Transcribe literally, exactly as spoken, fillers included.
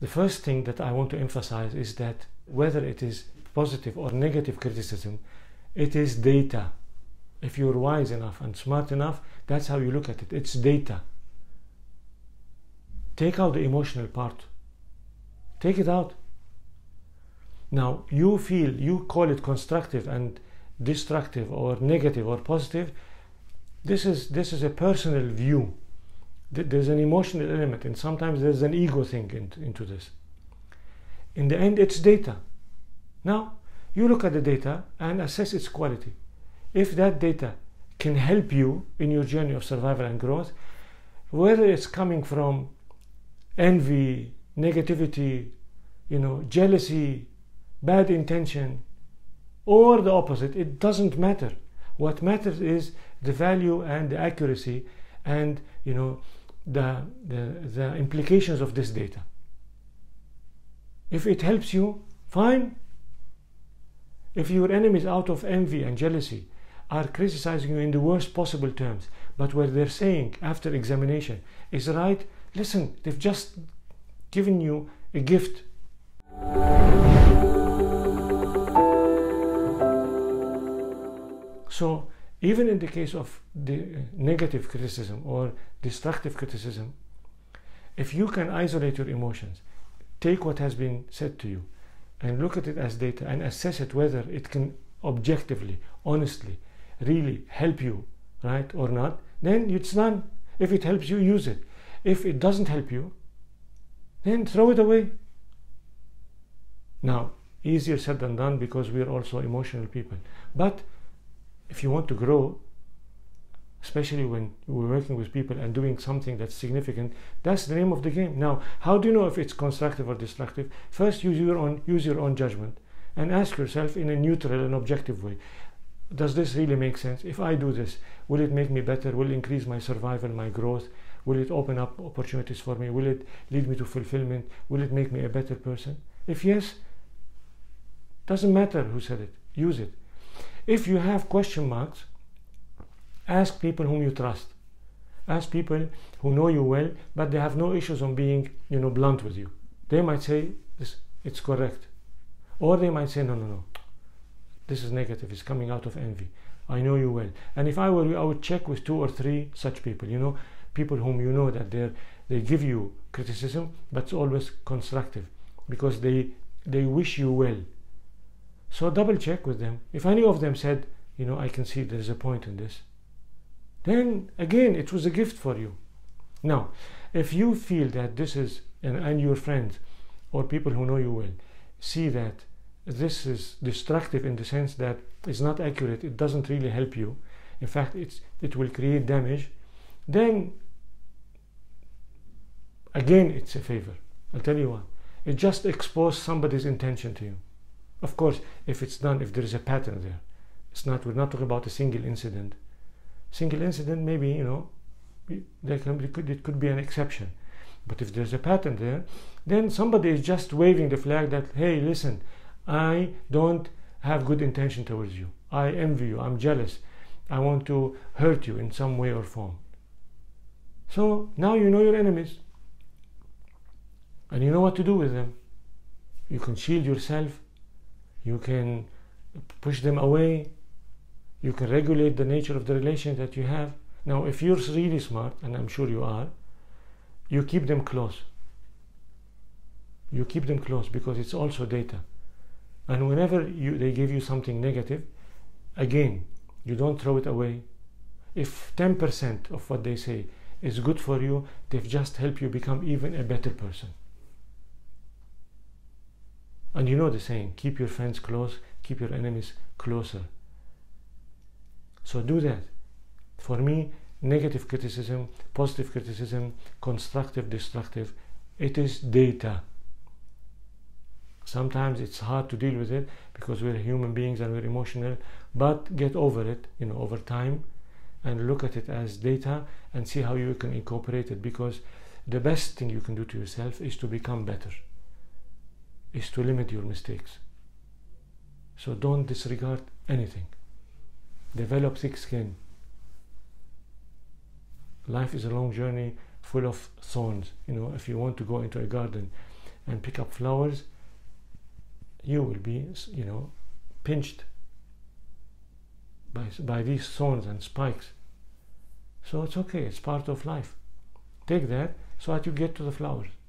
The first thing that I want to emphasize is that whether it is positive or negative criticism, it is data. If you're wise enough and smart enough, that's how you look at it. It's data. Take out the emotional part. Take it out. Now, you feel, you call it constructive and destructive or negative or positive. This is, this is a personal view. There's an emotional element, and sometimes there's an ego thing in, into this. In the end, it's data. Now, you look at the data and assess its quality. If that data can help you in your journey of survival and growth, whether it's coming from envy, negativity, you know, jealousy, bad intention, or the opposite, it doesn't matter. What matters is the value and the accuracy and, you know, the, the, the implications of this data. If it helps you, fine. If your enemies, out of envy and jealousy, are criticizing you in the worst possible terms, but what they're saying after examination is right, listen, they've just given you a gift. So even in the case of the negative criticism or destructive criticism, if you can isolate your emotions, take what has been said to you and look at it as data and assess it whether it can objectively, honestly, really help you, right, or not, then it's done. If it helps you, use it. If it doesn't help you, then throw it away. Now, easier said than done because we are also emotional people. But if you want to grow, especially when we're working with people and doing something that's significant, that's the name of the game. Now, how do you know if it's constructive or destructive? First, use your own, use your own judgment and ask yourself in a neutral and objective way, does this really make sense? If I do this, will it make me better? Will it increase my survival, my growth? Will it open up opportunities for me? Will it lead me to fulfillment? Will it make me a better person? If yes, doesn't matter who said it, use it. If you have question marks, ask people whom you trust. Ask people who know you well, but they have no issues on being, you know, blunt with you. They might say, this, it's correct. Or they might say, no, no, no, this is negative, it's coming out of envy. I know you well. And if I were you, I would check with two or three such people, you know, people whom you know that they're, they give you criticism, but it's always constructive because they, they wish you well. So double check with them. If any of them said, you know, I can see there's a point in this, then again, it was a gift for you. Now, if you feel that this is, and, and your friends or people who know you well, see that this is destructive in the sense that it's not accurate, it doesn't really help you, in fact, it's, it will create damage, then again, it's a favor. I'll tell you what, it just exposes somebody's intention to you. Of course, if it's done, if there is a pattern there, it's not, we're not talking about a single incident. Single incident, maybe, you know, there can be, could, it could be an exception. But if there's a pattern there, then somebody is just waving the flag that, hey, listen, I don't have good intention towards you. I envy you. I'm jealous. I want to hurt you in some way or form. So now you know your enemies. And you know what to do with them. You can shield yourself. You can push them away. You can regulate the nature of the relation that you have. Now, if you're really smart, and I'm sure you are, you keep them close. You keep them close because it's also data. And whenever you, they give you something negative, again, you don't throw it away. If ten percent of what they say is good for you, they've just helped you become even a better person. And you know the saying, keep your friends close, keep your enemies closer. So do that. For me, negative criticism, positive criticism, constructive, destructive, it is data. Sometimes it's hard to deal with it because we're human beings and we're emotional, but get over it, you know, over time, and look at it as data and see how you can incorporate it, because the best thing you can do to yourself is to become better, is to limit your mistakes. So don't disregard anything. Develop thick skin. Life is a long journey full of thorns. You know, if you want to go into a garden and pick up flowers, you will be, you know, pinched by, by these thorns and spikes. So it's okay, it's part of life. Take that so that you get to the flowers.